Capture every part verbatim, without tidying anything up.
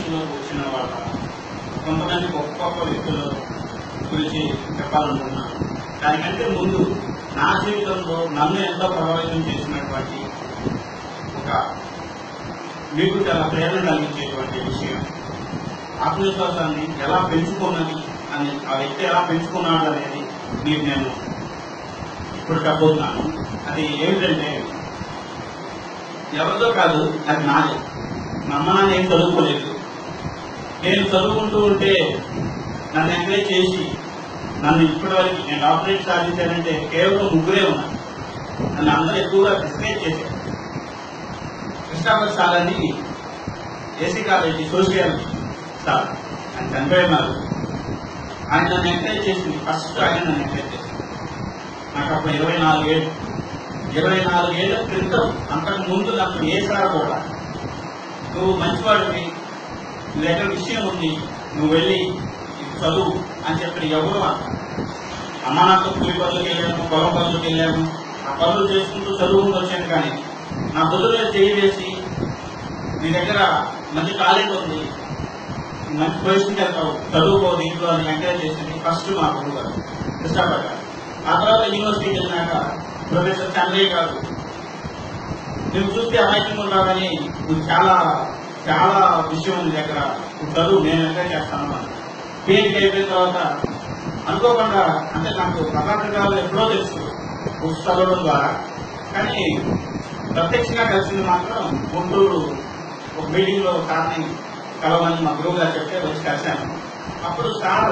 వచ్చిన వాళ్ళ కొంతమంది గొప్ప గొప్ప వ్యక్తుల గురించి చెప్పాలనుకున్నాను. దానికంటే ముందు నా జీవితంలో నన్ను ఎంతో ప్రభావితం చేసినటువంటి ఒక మీకు చాలా ప్రేరణ కలిగించేటువంటి విషయం, ఆత్మవిశ్వాసాన్ని ఎలా పెంచుకున్నది అని, ఆ వ్యక్తి ఎలా పెంచుకున్నాడు అనేది మీకు నేను ఇప్పుడు చెప్పబోతున్నాను. అది ఏమిటంటే ఎవరితో కాదు, అది నాదే. మా అమ్మ నాన్న ఏం చదువుకోలేదు. నేను చదువుకుంటూ ఉంటే నన్ను ఎంకరేజ్ చేసి నన్ను ఇప్పటివరకు నేను డాక్టరేట్ సాధించానంటే కేవలం ముగ్గురే ఉన్నారు. నన్ను అందరూ ఎక్కువగా డిస్కరేజ్ చేశారు. కృష్ణాపతి సార్ అని ఏసీ కాలేజీ సోషియాలజీ సార్, ఆయన చనిపోయినారు. ఆయన నన్ను ఎంకరేజ్ చేసింది. ఫస్ట్ ఆయన నన్ను ఎంకరేజ్ చేసింది. నాకు అప్పుడు ఇరవై నాలుగేళ్ళు ఇరవై నాలుగేళ్ల క్రితం, అంతకు ముందు నాకు ఏ సార్ కూడా నువ్వు మంచివాడివి, నీ దగ్గర విషయం ఉంది, నువ్వు వెళ్ళి చదువు అని చెప్పి ఎవరు అమ్మ నాకు కూలి పనులకు వెళ్ళాను, పొలం పనులకు వెళ్ళాను, ఆ పనులు చేసుకుంటూ చదువుకుంటూ వచ్చాను. కానీ నా బుద్ధులో చేయి వేసి నీ దగ్గర మంచి టాలెంట్ ఉంది, మంచి పొజిషన్కి వెళ్తావు, చదువుకో దీంట్లో అని ఎంకరేజ్ చేసింది ఫస్ట్ మా గురువు గారు కృష్ణాపతి గారు. ఆ తర్వాత యూనివర్సిటీకి వెళ్ళినాక ప్రొఫెసర్ చంద్రయ్య గారు, నువ్వు చూస్తే అమాయకంగా ఉండాలని, నువ్వు చాలా చాలా విషయం ఉంది దగ్గర, నువ్వు చదువు, నేను ఎంకరేజ్ చేస్తాను అని. పిహెచ్డీ అయిపోయిన తర్వాత అనుకోకుండా, అంటే నాకు కర్ణాటకలో ఎప్పుడో తెలుసు బుక్స్ చదవడం ద్వారా, కానీ ప్రత్యక్షంగా కలిసింది మాత్రం గుంటూరు ఒక మీటింగ్ లో సార్ని కలవని మా గురువు గారు చెప్తే వచ్చి కలిశాను. అప్పుడు సార్,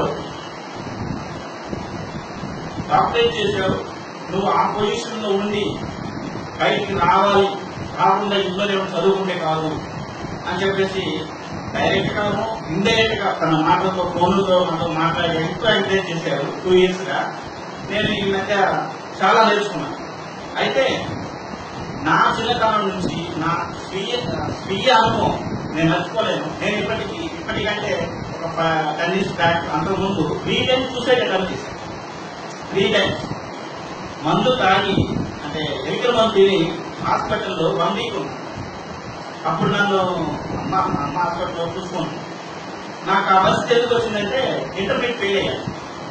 డాక్టరేట్ చేశావు, నువ్వు ఆ పొజిషన్ లో ఉండి బయటికి రావాలి, రాకుండా ఇంట్లో ఏమైనా చదువుకుంటే కాదు అని చెప్పేసి డైరెక్ట్ గాను ఇండైరెక్ట్ గా తన మాటలతో ఫోన్లతో మనతో మాట్లాడి ఎక్కువ ఎంకరేజ్ చేశారు. టూ ఇయర్స్ గా నేను ఈ మధ్య చాలా నేర్చుకున్నాను. అయితే నా చిన్నతనం నుంచి నా స్వీయ స్వీయ అనుభవం నేను మర్చిపోలేను. నేను ఇప్పటికి ఇప్పటికంటే ఒక టెన్ ఇయర్స్ బ్యాక్, అంతకుముందు త్రీ టైమ్స్ సూసైడ్ అటెంప్ట్ చేశాను. త్రీ టైమ్స్ మందు తాగి, అంటే ఎలికల మందు తిని హాస్పిటల్లో వన్ వీక్ ఉంది. అప్పుడు నన్ను అమ్మ అమ్మ హాస్పిటల్లో చూసుకున్నాను. నాకు ఆ బస్సు ఎందుకు వచ్చిందంటే ఇంటర్మీడియట్ ఫెయిల్ అయ్యాను.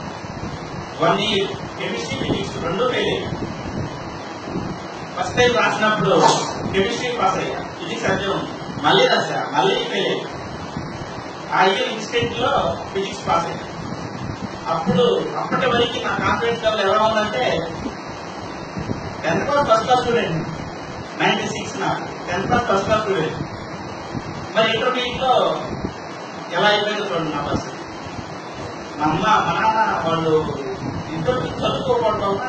వన్ ఇయర్ కెమిస్ట్రీ ఫిజిక్స్ రెండు ఫెయిల్ అయ్యాను. ఫస్ట్ టైం రాసినప్పుడు కెమిస్ట్రీ పాస్ అయ్యా, ఫిజిక్స్ అదే ఉంది. మళ్ళీ రాసా, మళ్ళీ ఫెయిల్ అయ్యా. ఆ ఇయర్ ఇన్స్టెంట్ లో ఫిజిక్స్ పాస్ అయ్యా. అప్పుడు అప్పటి వరకు నా కాన్ఫిడెన్స్ లెవెల్ ఎలా ఉందంటే, tenth class first class student, ninety six నాకు tenth class first class student. మరి ఇంటర్మీడియట్ లో ఎలా అయిపోయిందో చూడండి నా పరిస్థితి. మా అమ్మ మా నాన్న వాళ్ళు ఇంటర్మీడియట్ చదువుకోకపోవడం వల్ల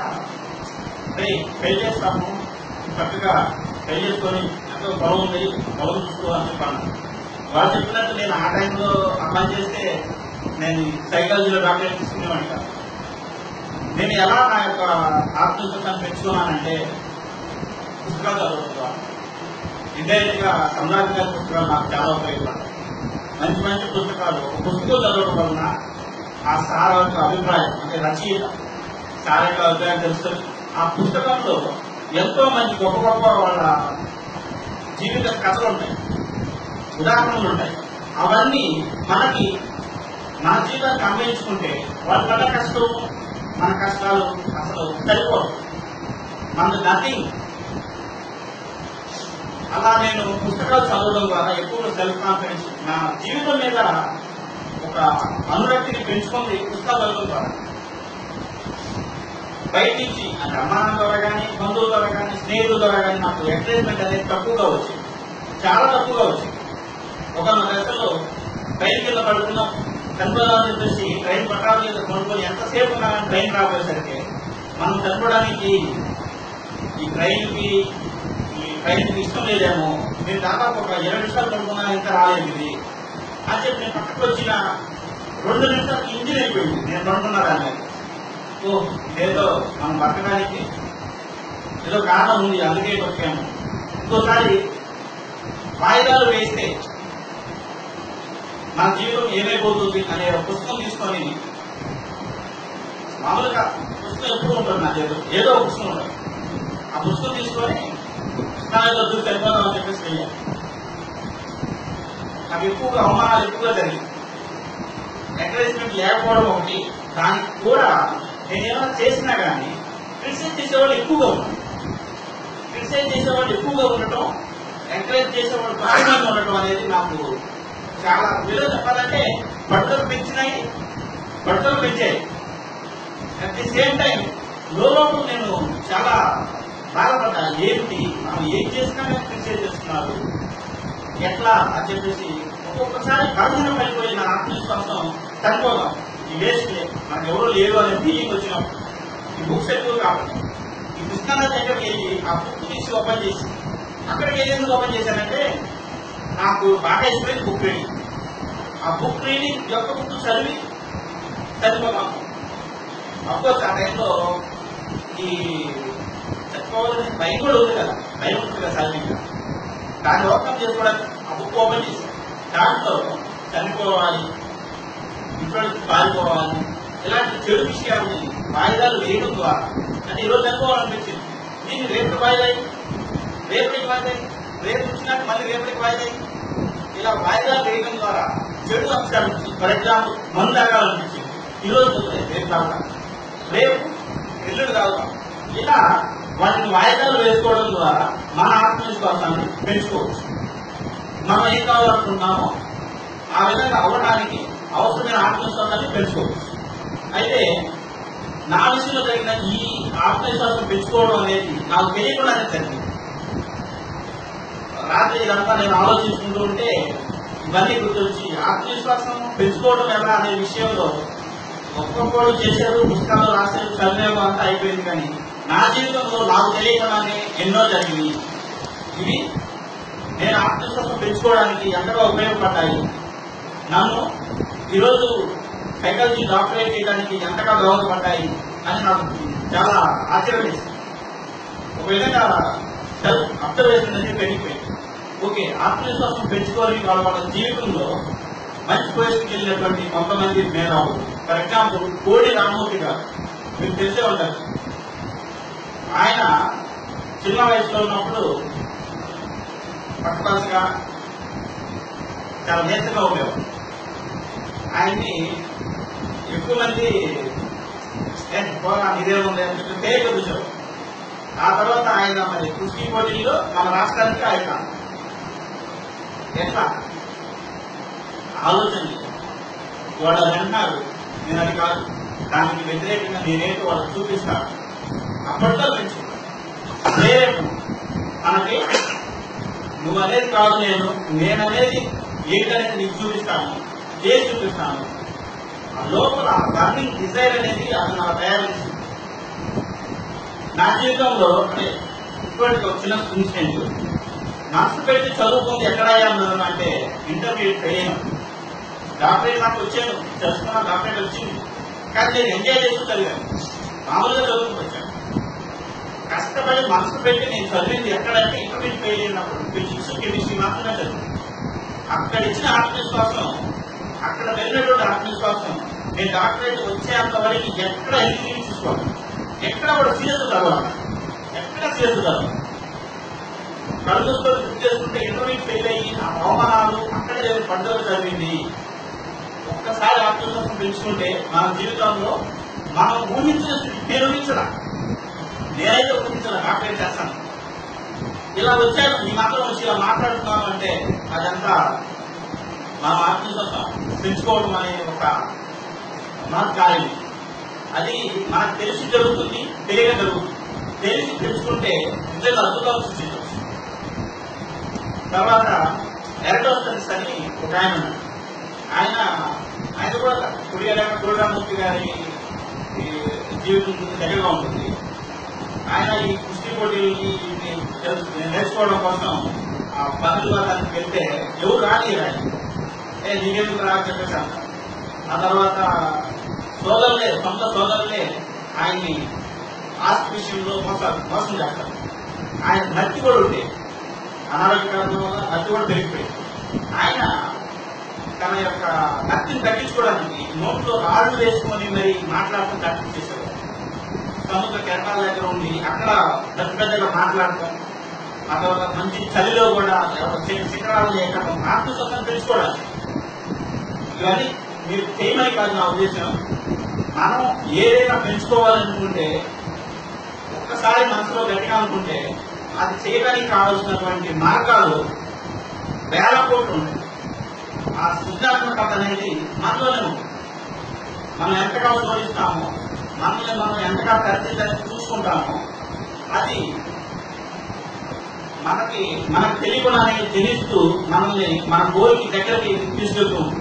పెళ్లి చేస్తాము, చక్కగా పెళ్లి చేసుకొని ఎంతో పొలం ఉంది, పొలం చూసుకోవాలని చెప్పాను. వాళ్ళు చెప్పినట్టు నేను ఆ టైంలో అప్లై చేస్తే నేను సైకాలజీలో డాక్టరేట్ తీసుకునేవాడిని కాదు. నేను ఎలా నా యొక్క ఆత్మవిశ్వాసాన్ని పెంచుకున్నానంటే పుస్తకాలు చదవడం ద్వారా. ఇండైరెక్ట్ గా సమ్రాట్ గారి పుస్తకాలు నాకు చాలా ఉపయోగపడతాయి. మంచి మంచి పుస్తకాలు, ఒక పుస్తకం చదవడం వలన ఆ సార్ యొక్క అభిప్రాయం, అంటే రచయిత సార్ యొక్క అభిప్రాయం తెలుస్తుంది. ఆ పుస్తకంలో ఎంతో మంచి గొప్ప గొప్ప వాళ్ళ జీవిత కథలు ఉంటాయి, ఉదాహరణలు ఉంటాయి. అవన్నీ మనకి మన జీవితానికి అన్వయించుకుంటే వాళ్ళ పడ్డ కష్టం మన కష్టాలు అసలు సరిపోవు, మనది నథింగ్. అలా నేను పుస్తకాలు చదవడం ద్వారా ఎక్కువ సెల్ఫ్ కాన్ఫిడెన్స్, నా జీవితం మీద ఒక అనురక్తిని పెంచుకుంది పుస్తకాలు చదవడం ద్వారా. బయట నుంచి అంటే అమ్మానాన్న ద్వారా కానీ, బంధువుల ద్వారా కానీ, స్నేహితుల ద్వారా కానీ నాకు ఎంకరేజ్మెంట్ అనేది తక్కువగా వచ్చింది, చాలా తక్కువగా వచ్చింది. ఒక దశలో ట్రైన్ కింద పడుకున్నాం, చనిపోదామని చెప్పేసి ట్రైన్ పట్టాల మీద కొనుక్కొని ఎంతసేపు ఉన్నా కానీ ట్రైన్ రాబోయేసరికి మనం చనిపోవడానికి ఈ ట్రైన్కి ఈ ట్రైన్కి ఇష్టం లేదేమో, నేను దాదాపు ఒక ఇరవై నిమిషాలు పడుకున్నా ఇంకా రాలేదు ఇది అని చెప్పి నేను పక్కకు వచ్చిన రెండు నిమిషాలకి ఇంజిన్ అయిపోయింది. నేను పడుకున్నాను, ఓ ఏదో మనం బతకడానికి ఏదో కారణం ఉంది, అందుకే వచ్చాము. ఇంకోసారి వాయిదాలు వేస్తే మన జీవితం ఏమైపోతుంది అనే ఒక పుస్తకం తీసుకొని, మామూలుగా పుస్తకం ఎప్పుడు ఉంటుంది నా చేతిలో, ఏదో ఒక పుస్తకం ఉంటుంది, ఆ పుస్తకం తీసుకొని స్నానంలో దూకి వెళ్ళిపోదాం అని చెప్పేసి వెళ్ళాను. నాకు ఎక్కువగా అవమానాలు ఎక్కువగా జరిగింది. ఎంకరేజ్మెంట్ లేకపోవడం ఒకటి, దానికి కూడా నేను ఏమైనా చేసినా కానీ క్రిటిసైజ్ చేసేవాళ్ళు ఎక్కువగా ఉన్నారు. క్రిటిసైజ్ చేసేవాళ్ళు ఎక్కువగా ఉండటం, ఎంకరేజ్ చేసేవాళ్ళు తక్కువగా ఉండటం అనేది నాకు చాలా విలువ. చెప్పాలంటే బట్టలు పెంచినాయి, బట్టలు పెంచాయి. అట్ ది సేమ్ టైం లోపల నేను చాలా బాధపడ్డా. ఏమిటి మనం ఏం చేసినా కానీ క్రిటిసైజ్ చేస్తున్నారు ఎట్లా అని చెప్పేసి ఒక్కొక్కసారి బలహీనం పడిపోయి నా ఆత్మవిశ్వాసం చనిపోదాం, ఈ వేస్ట్ మనకు ఎవరో లేరు అనే ఫీలింగ్ వచ్చినప్పుడు ఈ బుక్స్ ఎక్కువ కాబట్టి ఈ కృష్ణానది దగ్గరికి వెళ్ళి ఆ బుక్ తీసి ఓపెన్ చేసి, అక్కడికి వెళ్ళి ఎందుకు ఓపెన్ చేశానంటే నాకు బాగా ఇష్టమైన బుక్ రీడింగ్. ఆ బుక్ రీడింగ్ యొక్క బుక్ చదివి చనిపోతాం. అఫ్కోర్స్ ఆ టైంలో ఈ చనిపోవాలని భయం కూడా ఉంది కదా, భయం ఉంటుంది కదా సహజంగా. దాన్ని ఓపెన్ చేసుకోవడానికి ఆ బుక్ ఓపెన్ చేశాను. దాంట్లో చనిపోవాలి, ఇంట్లో పారిపోవాలి, ఇలాంటి చెడు విషయాలని వాయిదాలు వేయడం ద్వారా అంటే ఈరోజు చనిపోవాలనిపించింది, దీన్ని రేపు వాయిదాయి, రేపటికి వాయిదాయి, రేపు వచ్చినాక మళ్ళీ రేపటికి వాయిదాయి, ఇలా వాయిదాలు వేయడం ద్వారా చెడు అంశాలు నుంచి ఫర్ ఎగ్జాంపుల్ మందు తాగాలనిపించింది, ఈరోజు రేపు తాగుతాం, రేపు ఎల్లుడు తాగుతాం. ఇలా వాటిని వాయిదాలు వేసుకోవడం ద్వారా మన ఆత్మవిశ్వాసాన్ని పెంచుకోవచ్చు. మనం ఏం కావాలనుకుంటున్నామో ఆ విధంగా అవ్వడానికి అవసరమైన ఆత్మవిశ్వాసాన్ని పెంచుకోవచ్చు. అయితే నా విషయంలో జరిగిన ఈ ఆత్మవిశ్వాసం పెంచుకోవడం అనేది నాకు తెలియకుండానే జరిగింది. రాత్రి ఇదంతా నేను ఆలోచించుకుంటూ ఉంటే ఇవన్నీ గుర్తొచ్చి ఆత్మవిశ్వాసం పెంచుకోవడం ఎలా అనే విషయంలో ఒక్కొక్కరు చేశారు, పుస్తకాలు రాశారు, చదివేమో అంతా అయిపోయింది. కానీ నా జీవితంలో నాకు తెలియకుండానే ఎన్నో జరిగింది. ఇవి నేను ఆత్మవిశ్వాసం పెంచుకోవడానికి ఎంతగా ఉపయోగపడ్డాయి, నన్ను ఈరోజు ఫైకల్టీ డాక్టరేట్ చేయడానికి ఎంతగా దోహదపడ్డాయి అని నాకు చాలా ఆశ్చర్యం వేసింది. ఒక విధంగా సెల్ఫ్ అబ్జర్వేషన్ అనేది పెరిగిపోయింది. ఓకే, ఆత్మవిశ్వాసం పెంచుకోవాలి వాళ్ళ వాళ్ళ జీవితంలో మంచి పొజిషన్కి వెళ్ళినటువంటి కొంతమంది మేధావులు, ఫర్ ఎగ్జాంపుల్ కోడి రామ్మూర్తి గారు, మీకు తెలిసే ఉంటారు. ఆయన చిన్న వయసులో ఉన్నప్పుడు పట్టుపలసగా చాలా నేతగా ఉండేవారు. ఆయన్ని ఎక్కువ మంది ఇదే ఉంది అని చెప్పి పేరు చూసారు. ఆ తర్వాత ఆయన మరి కుస్తీ పోటీల్లో మన రాష్ట్రానికి ఆయన ఎట్లా ఆలోచన వాళ్ళు అది అంటున్నారు, నేను అది కాదు, దానికి వ్యతిరేకంగా నేనేంటో వాళ్ళకి చూపిస్తాను. అప్పట్లో పెంచుకున్నాను ప్రేరేపణ మనకి, నువ్వు అనేది కాదు, నేను నేననేది ఏంటనేది నీకు చూపిస్తాను, చేసి చూపిస్తాను. ఆ లోపల బర్నింగ్ డిజైర్ అనేది అది నాకు తయారు చేసింది. నా జీవితంలో అంటే ఇప్పటికి ఒక చిన్న ఇన్సిడెంట్, మనసు పెట్టి చదువుకుంది ఎక్కడయ్యాను అంటే ఇంటర్మీడియట్ ఫెయిల్ అయ్యాను. డాక్టరేట్ నాకు వచ్చాను, చదువుకున్నా డాక్టరేట్ వచ్చింది, కానీ నేను ఎంజాయ్ చేస్తూ చదివాను, మామూలుగా చదువుకుంటూ వచ్చాను. కష్టపడి మనసు పెట్టి నేను చదివింది ఎక్కడంటే ఇంటర్మీడియట్ ఫెయిల్ అయినప్పుడు ఫిజిక్స్ కెమిస్ట్రీ మాత్రమే చదివాను. అక్కడ ఇచ్చిన ఆత్మవిశ్వాసం, అక్కడ వెళ్ళినటువంటి ఆత్మవిశ్వాసం నేను డాక్టరేట్ వచ్చేంత వరకు ఎక్కడ ఎలిజిబిలిటీ చూసుకోవాలి, ఎక్కడ కూడా సీరియస్ చదవాలి, ఎక్కడ సీరియస్ చదవాలి. కళ్ళతో గుర్తు చేసుకుంటే ఇంటర్మీడియట్ ఫెయిల్ అయ్యి ఆ అవమానాలు అక్కడ పడ్డలు చదివింది. ఒక్కసారి ఆత్మవిశ్వాసం పెంచుకుంటే మన జీవితంలో మనం ఊహించిన నేను ఊహించడా నేనైతే ఊహించడా డాక్టరేట్ చేస్తాను, ఇలా వచ్చాను ఈ మాత్రం వచ్చి ఇలా మాట్లాడుతున్నాను అంటే అదంతా మన ఆత్మవిశ్వాసం పెంచుకోవడం అనే ఒక మహత్కార్యం. అది మనకు తెలిసి జరుగుతుంది, తెలియక జరుగుతుంది. తెలిసి తెలుసుకుంటే నిజంగా అద్భుతాలు సృష్టించవచ్చు. తర్వాత ఎరటోస్తనిస్ అని ఒక ఆయన ఉన్నాడు. ఆయన ఆయన కూడా కుడిరామూర్తి గారి జీవితం దగ్గరగా ఉంటుంది. ఆయన ఈ కుస్తీ పోటీలకి నేర్చుకోవడం కోసం ఆ పనులు దానికి వెళ్తే ఎవరు రాని రాని నీకెందుకు రా చెప్పేసి అంటారు. ఆ తర్వాత సోదరులే సొంత సోదరులే ఆయన్ని ఆస్తి విషయంలో మోసం మోసం చేస్తారు. ఆయన నత్తి కూడా ఉంటే అనారోగ్య కారణం వల్ల నత్తి కూడా పెరిగిపోయింది. ఆయన తన యొక్క నత్తిని తగ్గించుకోవడానికి నోట్లో రాళ్ళు వేసుకొని మరి మాట్లాడుతూ తగ్గించేసేవారు. సముద్ర కెరటాల దగ్గర ఉండి అక్కడ పెద్ద పెద్దగా మాట్లాడటం, ఆ తర్వాత మంచి చలిలో కూడా శిఖరాలు ఎక్కడం ఆత్మవిశ్వాసాన్ని పెంచుకోవడానికి ఇవన్నీ మీరు చేయమని కాదు నా ఉద్దేశం. మనం ఏదైనా పెంచుకోవాలనుకుంటే ఒక్కసారి మనసులో గట్టిగా అనుకుంటే అది చేయడానికి కావాల్సినటువంటి మార్గాలు వేల కోట్లు ఉంటాయి. ఆ సృజనాత్మకత అనేది మనలోనే ఉంటుంది. మనం ఎంతగా శోధిస్తామో, మనల్ని మనం ఎంతగా పరిస్థితి చూసుకుంటామో అది మనకి మనకు తెలియకుండానే తెలుస్తూ మనల్ని మన గోల్కి దగ్గరికి తీసుకెళ్తూ ఉంటుంది.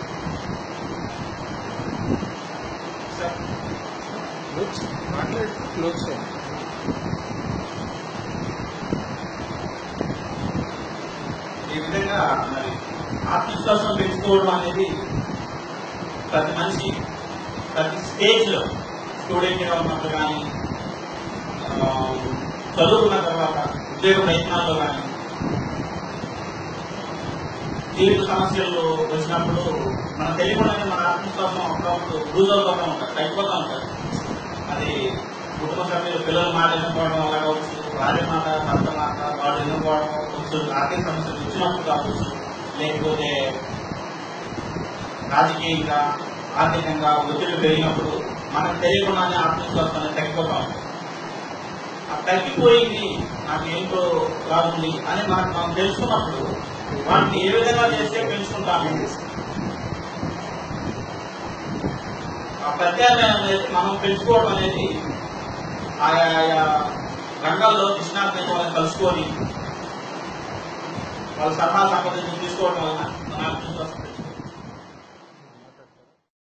ఈ విధంగా మరి ఆత్మవిశ్వాసం పెంచుకోవడం అనేది ప్రతి మనిషి ప్రతి స్టేజ్ లో స్టూడెంట్గా ఉన్నప్పుడు కానీ, చదువుకున్న తర్వాత ఉద్యోగ ప్రయత్నాల్లో కానీ, జీవిత సమస్యలు వచ్చినప్పుడు మనం తెలియకుండానే మన ఆత్మవిశ్వాసం అప్పుడప్పుడు లూజ్ అవుతూ ఉంటారు, తగ్గిపోతూ ఉంటారు. అది కుటుంబ సభ్యులు పిల్లల మాట ఎన్నుకోవడం వల్ల కావచ్చు, భార్య మాట భర్త మాట వాళ్ళు ఎన్నుకోవడం కావచ్చు, ఆర్థిక సమస్యలు వచ్చినప్పుడు కావచ్చు, లేకపోతే రాజకీయంగా ఆర్థికంగా ఒత్తిడి పెరిగినప్పుడు మనకు తెలియకుండానే ఆత్మవిశ్వాసం అనేది తగ్గిపోతా ఉంటుంది. ఆ తగ్గిపోయింది నాకు ఏంటో రాగుంది అని మనకు మనం తెలుసుకున్నప్పుడు వాటిని ఏ విధంగా చేస్తే పెంచుకుంటాము. ఆ ప్రత్యామ్నాయం అనేది మనం పెంచుకోవడం అనేది ఆయా రంగాల్లో కృష్ణార్థం వాళ్ళని కలుసుకొని వాళ్ళ సలహా సంబంధించి తీసుకోవడం వలన మన ఆత్మవిశ్వాసం